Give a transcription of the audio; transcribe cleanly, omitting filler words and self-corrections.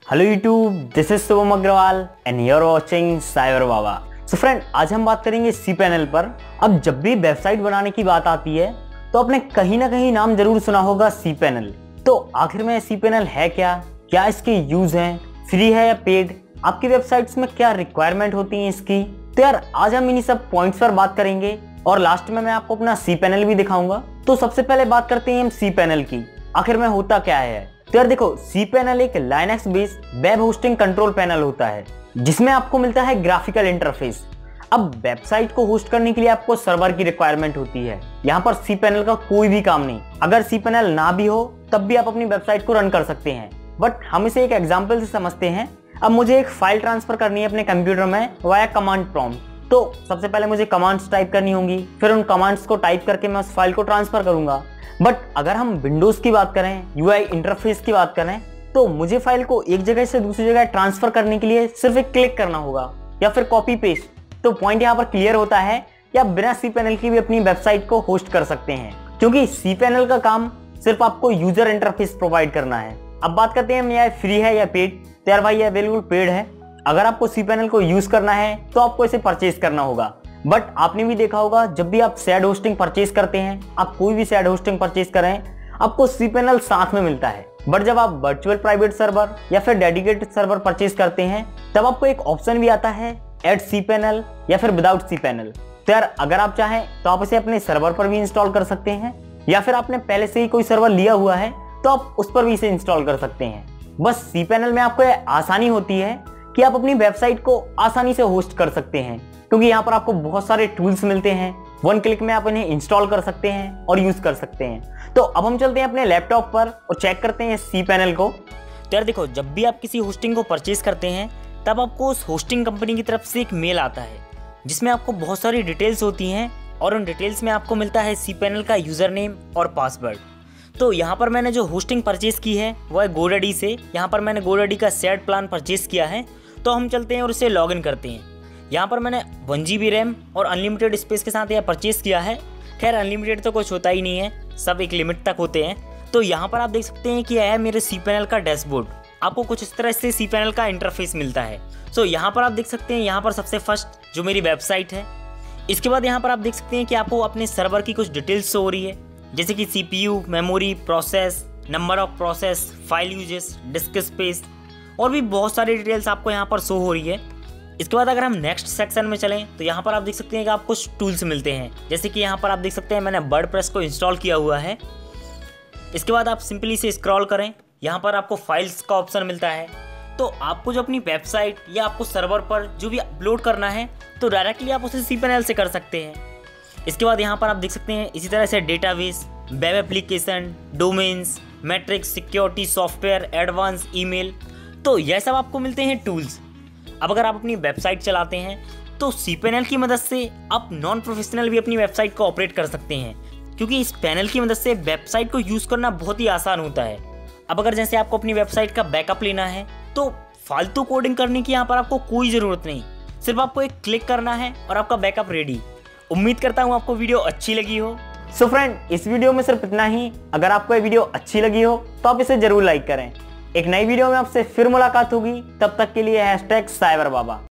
Hello YouTube, this is Shubham Agarwal and you are watching cyberbaba। So friend, आज हम बात करेंगे cPanel पर। अब जब भी वेबसाइट बनाने की बात आती है तो आपने कहीं ना कहीं नाम जरूर सुना होगा cPanel। तो आखिर में cPanel है क्या इसके यूज हैं, फ्री है या पेड, आपकी वेबसाइट्स में क्या रिक्वायरमेंट होती है इसकी। तो यार आज हम इन्हीं सब पॉइंट्स पर बात करेंगे और लास्ट में मैं आपको अपना cPanel भी दिखाऊंगा। तो सबसे पहले बात करते हैं हम cPanel की, आखिर में होता क्या है। तो यार देखो, cPanel एक Linux based web hosting control panel होता है जिसमें आपको मिलता है ग्राफिकल इंटरफेस। अब वेबसाइट को होस्ट करने के लिए आपको सर्वर की रिक्वायरमेंट होती है। यहाँ पर cPanel का कोई भी काम नहीं, अगर cPanel ना भी हो तब भी आप अपनी वेबसाइट को रन कर सकते हैं। बट हम इसे एक एग्जाम्पल से समझते हैं। अब मुझे एक फाइल ट्रांसफर करनी है अपने कंप्यूटर में वाया कमांड प्रॉम्प्ट। तो सबसे पहले मुझे कमांड्स टाइप करनी होंगी, फिर उन कमांड्स को टाइप करके मैं उस फाइल को ट्रांसफर करूंगा। बट अगर हम विंडोज की बात करें, यूआई इंटरफेस की बात करें, तो मुझे फाइल को एक जगह से दूसरी जगह ट्रांसफर करने के लिए सिर्फ एक क्लिक करना होगा या फिर कॉपी पेस्ट। तो पॉइंट यहाँ पर क्लियर होता है कि आप बिना cPanel की भी अपनी वेबसाइट को होस्ट कर सकते हैं, क्योंकि cPanel का काम सिर्फ आपको यूजर इंटरफेस प्रोवाइड करना है। अब बात करते हैं यह फ्री है या पेड। तो यार भाई, यह बिल्कुल पेड है। अगर आपको cPanel को यूज करना है तो आपको इसे परचेज करना होगा। बट आपने भी देखा होगा, जब भी आप सैड होस्टिंग परचेज करते हैं, आप कोई भी सैड होस्टिंग परचेज करें, आपको cPanel साथ में मिलता है। बट जब आप वर्चुअल प्राइवेट सर्वर या फिर डेडिकेटेड सर्वर परचेज करते हैं तब आपको एक ऑप्शन भी आता है ऐड cPanel या फिर विदाउट cPanel। तो यार अगर आप चाहें तो आप इसे अपने सर्वर पर भी इंस्टॉल कर सकते हैं, या फिर आपने पहले से ही कोई सर्वर लिया हुआ है तो आप उस पर भी इसे इंस्टॉल कर सकते हैं। बस cPanel में आपको आसानी होती है कि आप अपनी वेबसाइट को आसानी से होस्ट कर सकते हैं, क्योंकि यहाँ पर आपको बहुत सारे टूल्स मिलते हैं। वन क्लिक में आप इन्हें इंस्टॉल कर सकते हैं और यूज कर सकते हैं। तो अब हम चलते हैं अपने लैपटॉप पर और चेक करते हैं cPanel को। तो यार देखो, जब भी आप किसी होस्टिंग को परचेज करते हैं तब आपको उस होस्टिंग कंपनी की तरफ से एक मेल आता है जिसमें आपको बहुत सारी डिटेल्स होती हैं, और उन डिटेल्स में आपको मिलता है cPanel का यूज़र नेम और पासवर्ड। तो यहाँ पर मैंने जो होस्टिंग परचेज की है वो है GoDaddy से। यहाँ पर मैंने GoDaddy का सैड प्लान परचेज किया है। तो हम चलते हैं और इसे लॉगिन करते हैं। यहाँ पर मैंने 1 GB रैम और अनलिमिटेड स्पेस के साथ यह परचेज किया है। खैर अनलिमिटेड तो कुछ होता ही नहीं है, सब एक लिमिट तक होते हैं। तो यहाँ पर आप देख सकते हैं कि यह है मेरे cPanel का डैशबोर्ड। आपको कुछ इस तरह से cPanel का इंटरफेस मिलता है। सो यहाँ पर आप देख सकते हैं, यहाँ पर सबसे फर्स्ट जो मेरी वेबसाइट है। इसके बाद यहाँ पर आप देख सकते हैं कि आपको अपने सर्वर की कुछ डिटेल्स शो हो रही है, जैसे कि CPU, memory, process, number of process, file uses, disk space और भी बहुत सारी डिटेल्स आपको यहाँ पर शो हो रही है। इसके बाद अगर हम नेक्स्ट सेक्शन में चलें तो यहाँ पर आप देख सकते हैं कि आप कुछ टूल्स मिलते हैं, जैसे कि यहाँ पर आप देख सकते हैं मैंने वर्डप्रेस को इंस्टॉल किया हुआ है। इसके बाद आप सिंपली से स्क्रॉल करें, यहाँ पर आपको फाइल्स का ऑप्शन मिलता है। तो आपको जो अपनी वेबसाइट या आपको सर्वर पर जो भी अपलोड करना है तो डायरेक्टली आप उसे cPanel से कर सकते हैं। इसके बाद यहाँ पर आप देख सकते हैं इसी तरह से database, web application, domains, metrics, security, software, advance, email. तो यह सब आपको मिलते हैं टूल्स। अब अगर आप अपनी वेबसाइट चलाते हैं तो cPanel की मदद से आप नॉन प्रोफेशनल भी अपनी वेबसाइट को ऑपरेट कर सकते हैं, क्योंकि इस पैनल की मदद से वेबसाइट को यूज़ करना बहुत ही आसान होता है। अब अगर जैसे आपको अपनी वेबसाइट का बैकअप लेना है तो फालतू कोडिंग करने की यहाँ पर आपको कोई ज़रूरत नहीं, सिर्फ आपको एक क्लिक करना है और आपका बैकअप रेडी। उम्मीद करता हूँ आपको वीडियो अच्छी लगी हो। सो फ्रेंड, इस वीडियो में सिर्फ इतना ही। अगर आपको ये वीडियो अच्छी लगी हो तो आप इसे जरूर लाइक करें। एक नई वीडियो में आपसे फिर मुलाकात होगी, तब तक के लिए #cyberbaba।